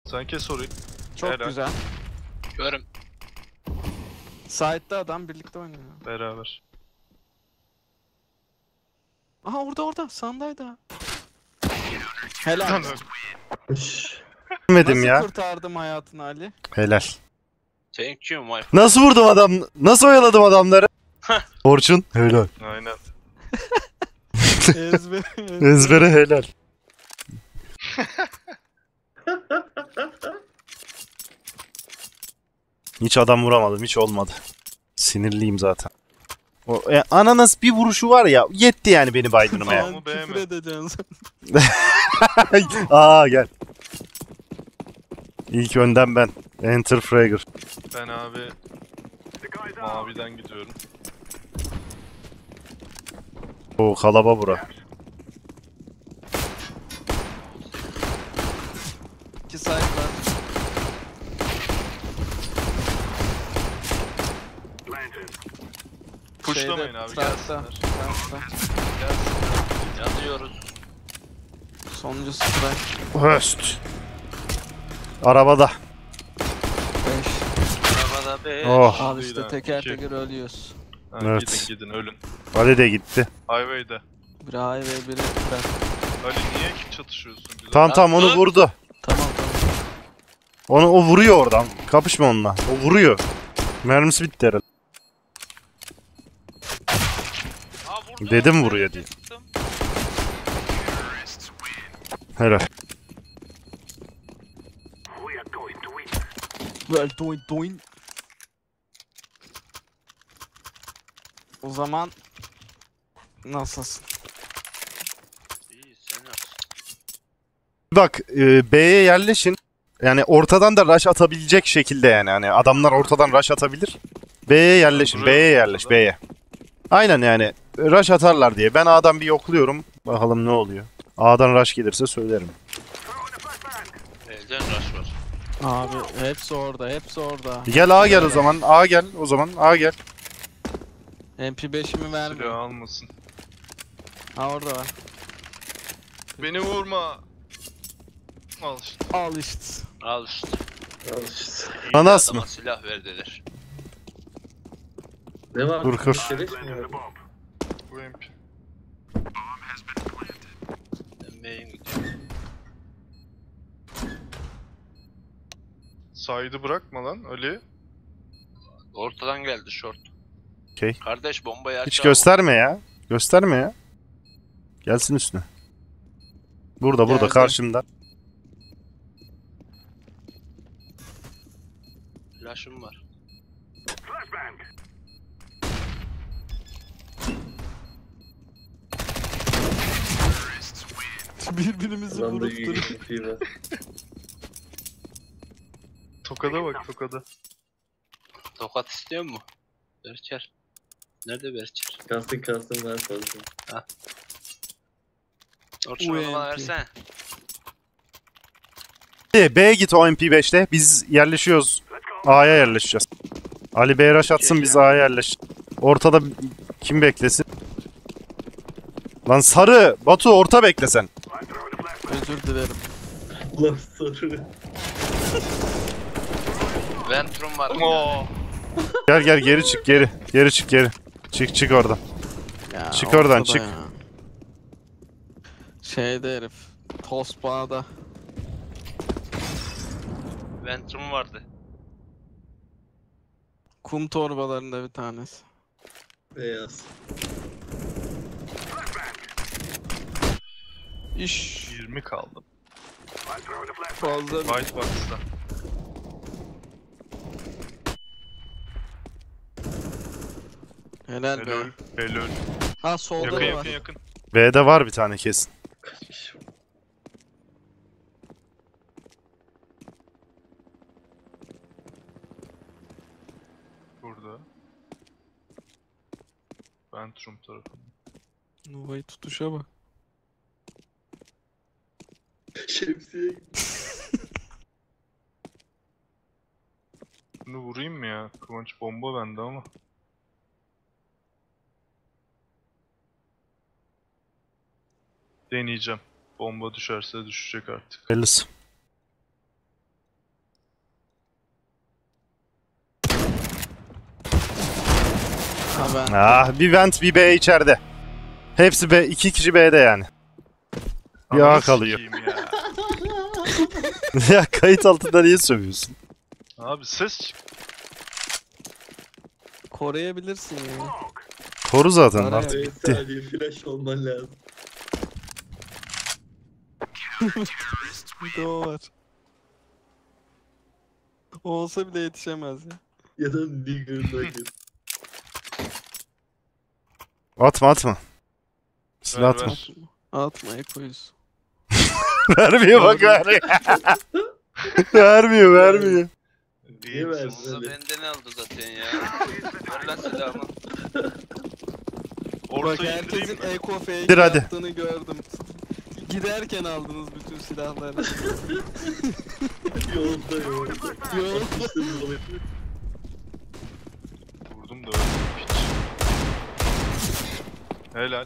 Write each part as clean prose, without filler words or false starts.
Sen kes orayı. Çok Helal. güzel. Görüm. Side'da adam birlikte oynuyor. Beraber. Aha orada sandaydı ha. Helal. Bilmedim Nasıl ya. kurtardım hayatını Ali? Helal. Thank you my. Nasıl vurdum adam? Nasıl oyaladım adamları? Orçun. Helal. Aynen. Ezbere helal. Hiç adam vuramadım. Hiç olmadı. Sinirliyim zaten. O ananas bir vuruşu var ya. Yetti yani beni baydırmaya. Tamam. Ben küfür edeceğim. Aa gel. İlk önden ben. Enter Fragger. Ben abi maviden gidiyorum. O kalaba bura. İki side var. Pushlamayın abi, gelsinler. Trap'ta. Yanıyoruz. Sonuncu strike. Höst. Arabada. 5. Arabada be. Oh. Al işte Değil ha, teker iki. teker ölüyoruz. Ha, Evet. gidin ölün. Ali de gitti. Highway'de. Biri highway biri trap. Ali niye çatışıyorsun? Bize? Tamam onu vurdu. Tamam. O vuruyor oradan. Kapışma onunla. O vuruyor. Mermisi bitti herhalde. Aa, vurdu. Dedim vuruyor diye. Sıktım. Helal. Well doing. O zaman nasılsın? İyi sen nasılsın? Bak B'ye yerleşin. Yani ortadan da rush atabilecek şekilde yani. Hani adamlar ortadan rush atabilir. B'ye yerleşin. Duruyor B'ye yerleş. ortada. B'ye. Aynen yani. Rush atarlar diye. Ben A'dan bir yokluyorum. Bakalım ne oluyor. A'dan rush gelirse söylerim. Elden rush var. Abi hepsi orada. Gel A gel o zaman. A gel o zaman. A gel. MP5'imi Silah vermiyor. almasın. Ha orada var. Beni vurma. Al işte. Al işte. Al işte. İyi Ananas adama mı? silah verdiler. Ne var? Dur, kır. Keleş mi var? Bu MP. Ben B'ye gidiyorum. Side'ı bırakma lan Ali. Ortadan geldi short. Okey. Kardeş bombayı aç. Hiç gösterme ya. Gösterme ya. Gelsin üstüne. Burada Geldi. karşımda. Flash'ım var. Birbirimizi Lan da vurup iyi duruyor. bir var. Tokada bak tokada. Tokat istiyor mu? Berker. Nerede Berker? Kalsın var fazla. Orçun onu bana UMP. versene. B'ye git o MP5'te. Biz yerleşiyoruz. A'ya yerleşeceğiz. Ali B'ye rush atsın biz A'ya yerleş. Ortada kim beklesin? Lan sarı. Batu orta beklesen. Özür dilerim. Lan soru. Ventrum var. Oo. Gel geri çık geri. Geri çık geri. Çık oradan. Ya, Çık oradan, ortada çık. ya. Şeyde herif. Tosbağa'da. Ventrum vardı. Kum torbalarında bir tanesi. Beyaz. İş 20 kaldı. fazla. White box'ta. Helal be. Helal. Helal. Ha solda Yakın da var. yakın. B'de var bir tane kesin. Kaçmış. Burada. Ventrum tarafında. Nova'yı tutuşa bak. Şemsiye Bunu vurayım mı ya? Kıvanç bomba bende ama. Deneyeceğim. Bomba düşerse düşecek artık. Hayırlısı. ben. Ah, bir vent bir B içeride. Hepsi B, 2 kişi B'de yani. Bir A Ananı kalıyor. sikeyim ya. Ya kayıt altında niye sövüyorsun? Abi ses çık. Koruyabilirsin ya. Koru zaten Araya artık Ve bitti. saniye flash olman lazım. Bir de o var. O olsa bile yetişemez ya. Ya da Nigger'ına gir. Atma atma. Silah Ver, atma. ver. Atma Eko'yuz. Vermiyor bak vermiyor. vermiyor. Niye verdin O da öyle? benden aldı zaten ya. Ver lan silahımı. Bak Orta herkesin indireyim mi? Eko fake Dur hadi. yaptığını gördüm. Giderken aldınız bütün silahları. Yolda. Yolda. Vurdum da öldüm piç. Helal.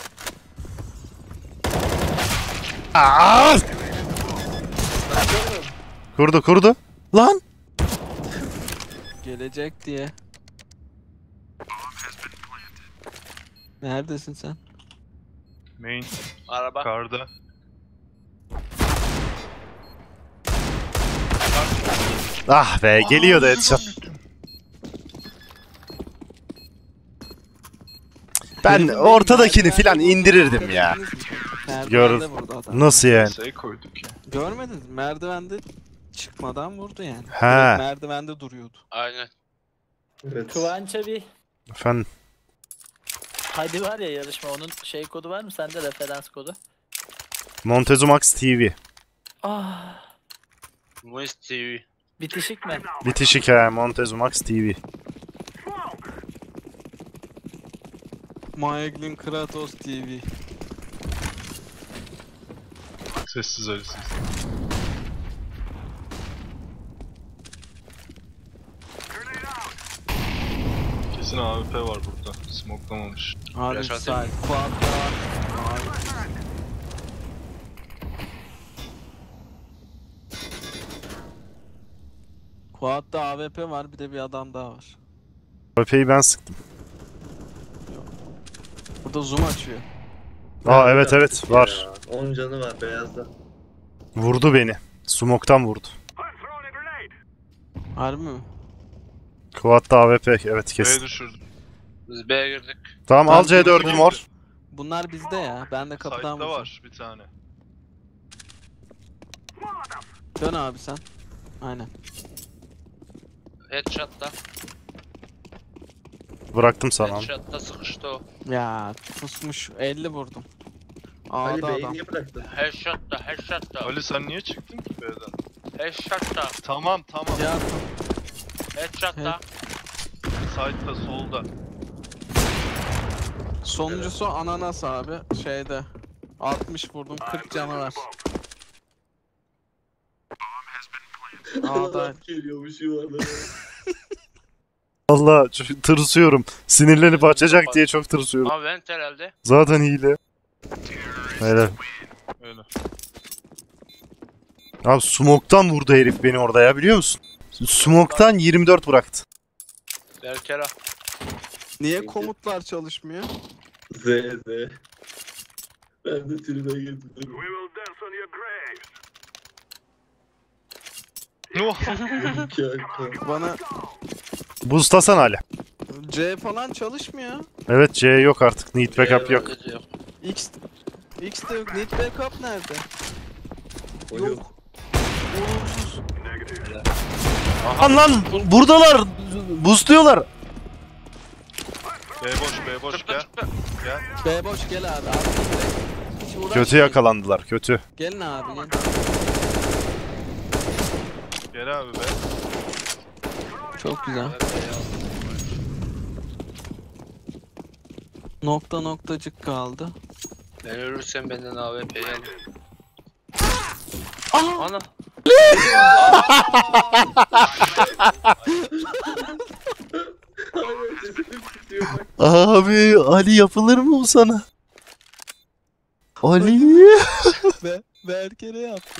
Aa! Kurdu. Lan! Gelecek diye. Neredesin sen? Main Araba. karda. Ah be geliyordu headshot. Ben ortadakini filan indirirdim ya. Gör- Merdivende vurdu adam. Nasıl yani? Şey koyduk ya. Görmediniz mi? Merdivende çıkmadan vurdu yani. He. Direkt merdivende duruyordu. Aynen. Evet. Kıvanç abi, Efendim hadi var ya yarışma, onun şey kodu var mı sende, referans kodu? Montezumax TV. Ah, Moist TV. bitişik mi? Bitişik ha Montezumax TV. Maeglin Kratos TV. Sessiz Ali sessiz. Kesin AWP var burada. Smoklamamış. Abi Flash side. atayım. Quad'da var. Abi. Quad'da AWP var, bir de bir adam daha var. AWP'yi ben sıktım. Burada zoom açıyor. Aa evet var. 10 canı var beyazda. Vurdu beni. Smoke'tan vurdu. Harbi mi? Quad'da AWP evet B'ye kesin. düşürdüm. Biz B'ye girdik. Tamam al Ben C4'ü mor. Bunlar bizde ya. Ben de kapıdan Side'da vuracağım. var bir tane. Dön abi sen. Aynen. Headshot'ta. Bıraktım sana. Headshot'ta sıkıştı o. Ya pusmuş. 50 vurdum. Ali A'da Bey'i adam. niye bıraktın? Headshot'ta. Ali sen niye çıktın ki B'den? Headshot'ta. Tamam. Ya Headshot'ta. Side'da solda. sonuncusu ananas abi. Şeyde. 60 vurdum. 40 canı var. A'da. Geliyormuş yuvarlana. Allah tırsıyorum. Sinirlenip açacak diye çok tırsıyorum. Ama vent herhalde. Zaten hile. Helal. Öyle. Abi smoke'tan vurdu herif beni orada ya biliyor musun? Smoke'tan 24 bıraktı. Berkera. Niye komutlar çalışmıyor? Z. Ben de tribüne girdim. Oh! Bana Boostlasan hala. C falan çalışmıyor. Evet C yok artık. Need backup yok. Yok. X de yok. Need backup nerede? O yok. Yok. Olumsuz. Lan buradalar. Boostluyorlar. B boş Çıktı gel. çıktı. Gel. B boş gel abi. Hiç uğraşmayın. Kötü yakalandılar kötü. Gelin abi gelin. Gel abi be. Çok güzel. Nokta noktacık kaldı. Ben ölürsem benden AWP'yi alın. Aa! Ana. Aynen sesini tutuyor bak. Abi Ali yapılır mı bu sana? Ali. Berkere yaptım.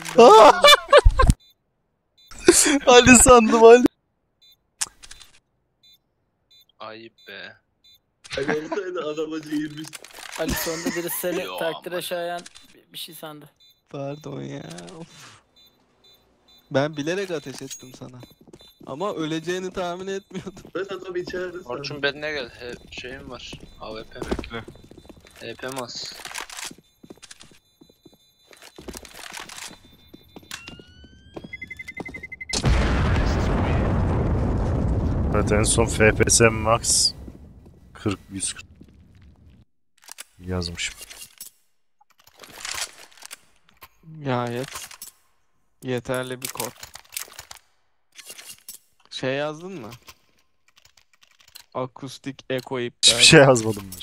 Ali sandım Ali. Ayıp be. Hani olsaydı adam acı girmişti. Ali sonunda biri seni Yo, takdire şayan bir şey sandı. Pardon ya. Of. Ben bilerek ateş ettim sana. Ama öleceğini tahmin etmiyordum. Ben adam içeride Orçun sandım. benimle gel. Şeyim var. AWP. Bekle. HP'm az. Evet en son FPS Max 40-140 yazmışım. Gayet yeterli bir kod. Şey yazdın mı? Akustik eko iptal. Hiçbir şey yazmadım ben.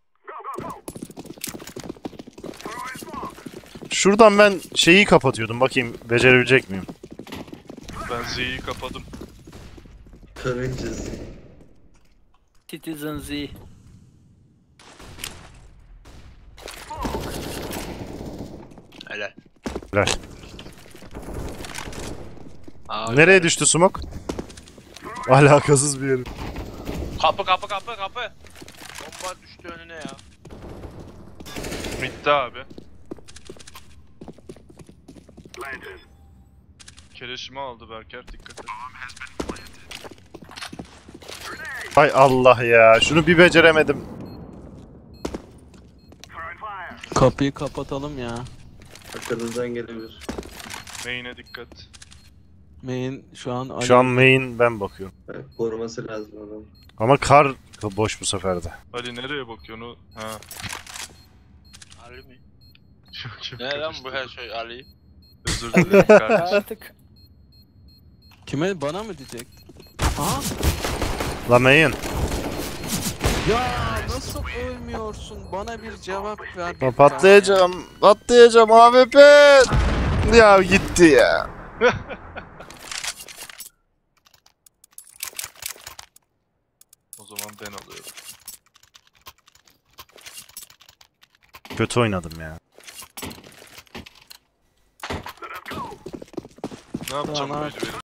Şuradan ben şeyi kapatıyordum. Bakayım becerebilecek miyim? Ben Z'yi kapadım. Karıncız. Citizen Z. Helal. Helal. Nereye? Nereye düştü smoke? Alakasız bir yere. Kapı. Bomba düştü önüne ya. Mid'de abi. Keleşimi aldı Berker, dikkat et. Hay Allah ya. Şunu bir beceremedim. Kapıyı kapatalım ya. Arkanızdan gelebilir. Main'e dikkat. Main şu an Ali. Şu an main ben bakıyorum. Yani koruması lazım adam. Ama kar boş bu sefer de. Ali nereye bakıyorsun? Ha. Ali mi? Çok çok Ne lan bu her karıştırdım. şey Ali? Özür dilerim kardeşim. Artık Kime, bana mı diyecek? Aha. La main. Ya nasıl ölmüyorsun? Bana bir cevap ver. La patlayacağım. Patlayacağım AWP. Ya gitti ya. O zaman ben alıyorum. Kötü oynadım ya. Ne yapacağım Bana- böyle benim?